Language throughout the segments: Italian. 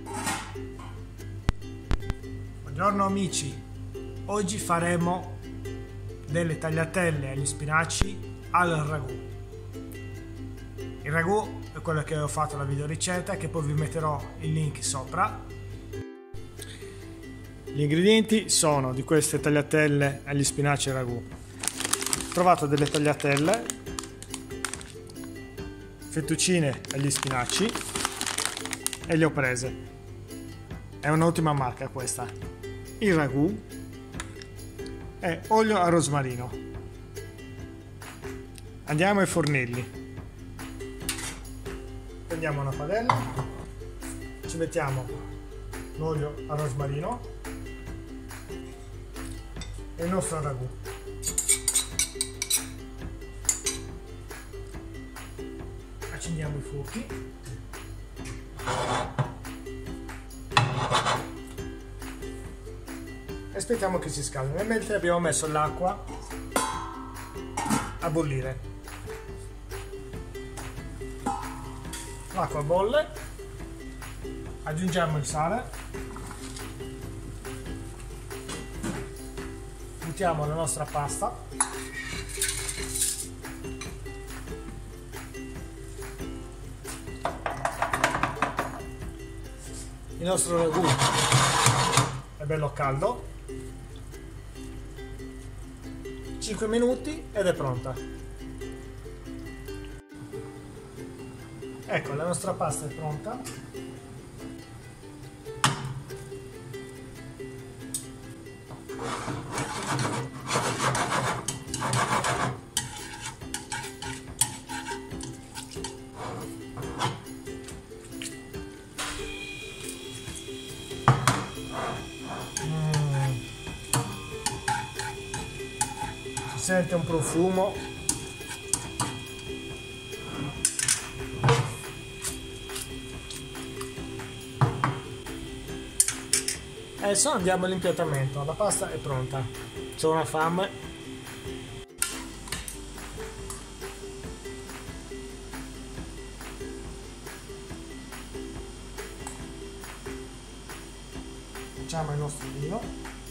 Buongiorno amici, oggi faremo delle tagliatelle agli spinaci al ragù. Il ragù è quello che ho fatto la videoricetta, che poi vi metterò il link sopra. Gli ingredienti sono di queste tagliatelle agli spinaci al ragù. Ho trovato delle tagliatelle, fettuccine agli spinaci e le ho prese. È un'ottima marca questa. Il ragù e olio a rosmarino. Andiamo ai fornelli. Prendiamo una padella, ci mettiamo l'olio a rosmarino e il nostro ragù. Accendiamo i fuochi. E aspettiamo che si scaldi. Nel mentre abbiamo messo l'acqua a bollire. L'acqua bolle, aggiungiamo il sale, buttiamo la nostra pasta, il nostro ragù è bello caldo, 5 minuti ed è pronta. Ecco, la nostra pasta è pronta. Si sente un profumo. Adesso andiamo all'impiattamento, la pasta è pronta, c'ho una fame. Facciamo il nostro vino.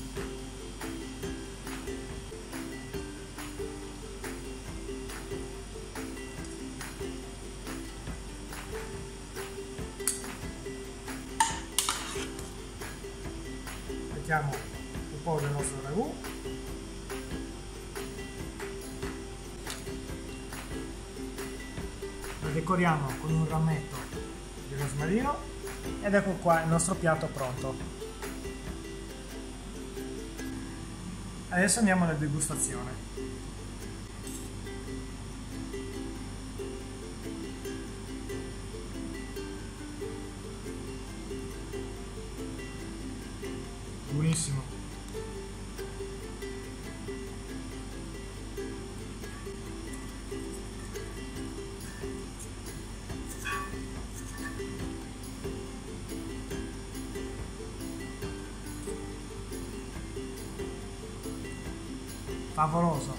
Mettiamo un po' del nostro ragù, lo decoriamo con un rametto di rosmarino ed ecco qua il nostro piatto pronto. Adesso andiamo alla degustazione. Buonissimo. Favoloso.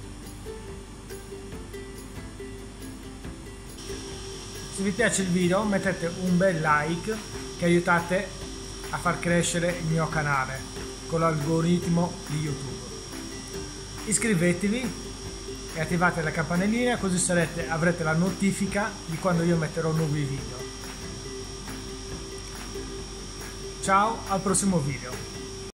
Se vi piace il video mettete un bel like che aiutate a far crescere il mio canale con l'algoritmo di YouTube. Iscrivetevi e attivate la campanellina così avrete la notifica di quando io metterò nuovi video. Ciao, al prossimo video.